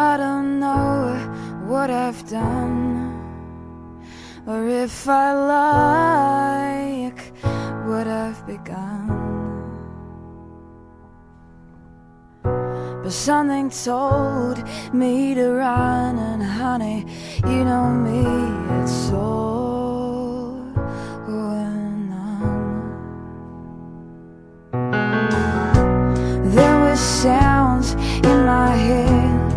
I don't know what I've done, or if I like what I've begun. But something told me to run, and honey, you know me, it's all or none. There were sounds in my head,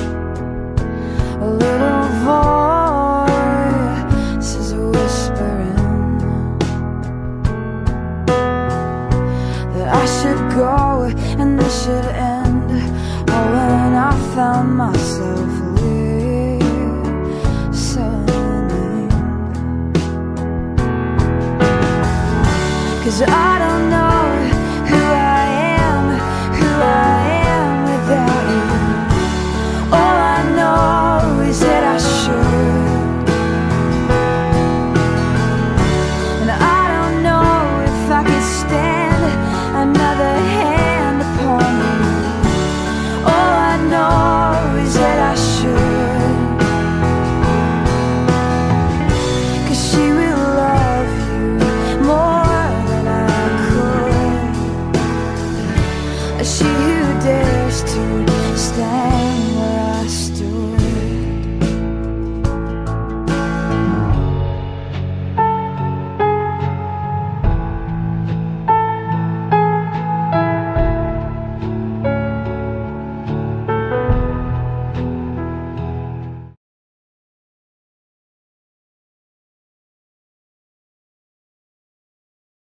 a little voice is whispering that I should go and this should end. Oh, when I found myself listening, 'cause I don't know who I am without you. All I know is that I should, and I don't know if I could stand another hand upon you. All I know is that I should, 'cause she will love you more than I could. She who dares to stand